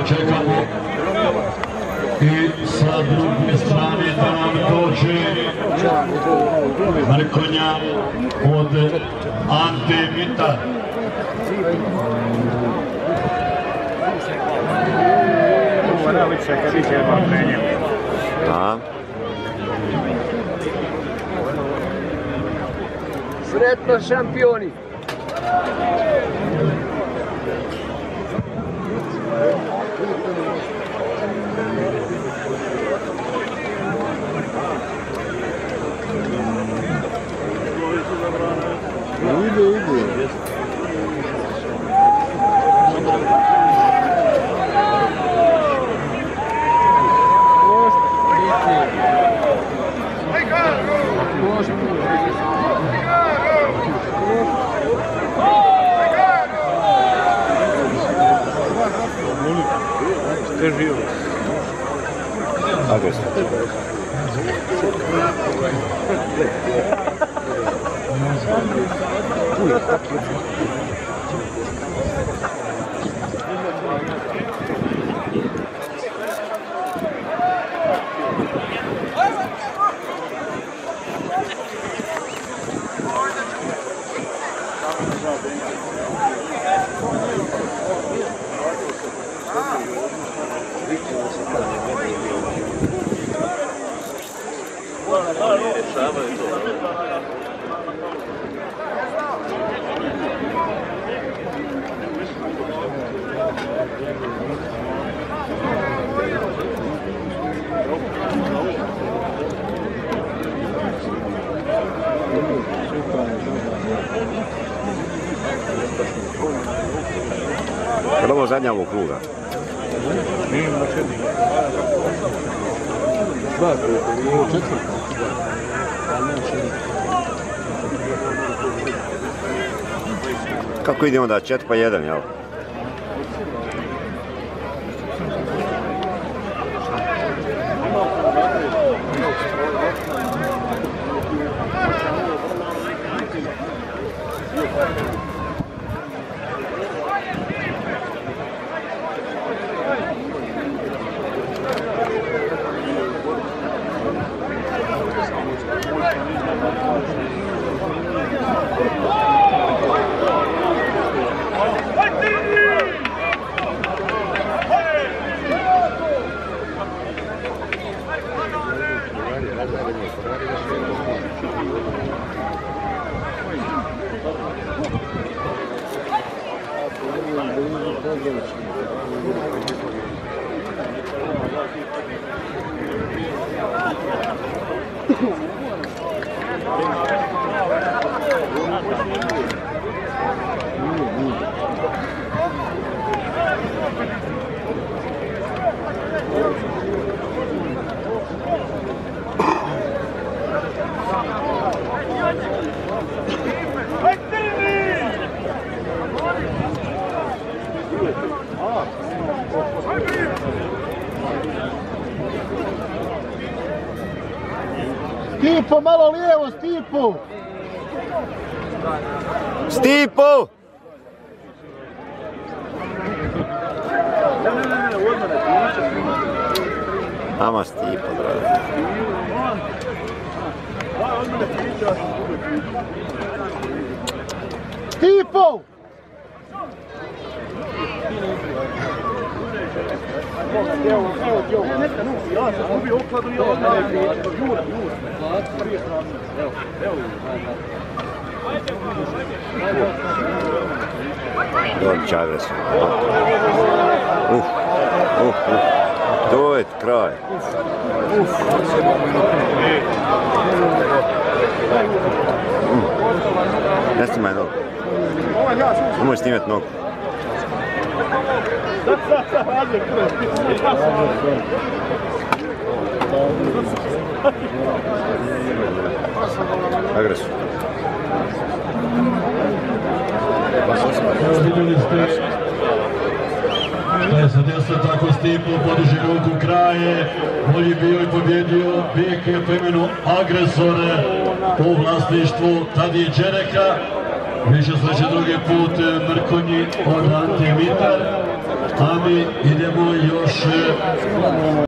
čekamo i sa druge strane da nam dođe Mrkonja od A.Mitar. Sretno šampioni! Agresor. Prvo zadnja ovog kruga. Kako idemo da 4-1, jel? Stipo, malo lijevo, Stipo! Stipo! Ama Stipo, drago. Stipo! Dođe Agresor. To je kraj. Ne snimaj nogu. Nemoj snimati nogu. Agresor. Vidjeli ste šta je se desilo, tako Stipo podiže ruku, kraje, bolji bio i pobjedio bijek po imenu Agresor u vlasništvu T.Đereka. Više sreće drugi put Mrkonji od A.Mitar. a mi idemo još